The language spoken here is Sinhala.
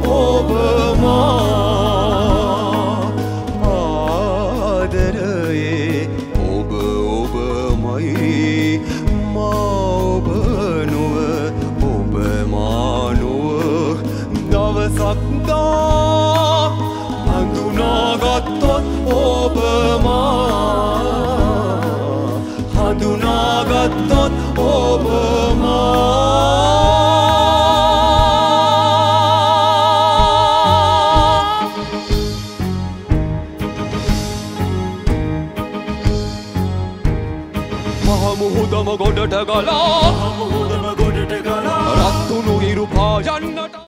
ඔබ මා ආදරයේ ඔබ ඔබමයි මා ඔබ නොව ඔබ මා නොව දවසක් දා හඳුනාගත්තොත් ඔබ මා හඳුනාගත්තොත් ඔබ මහ මුහුදම ගොඩට ගලා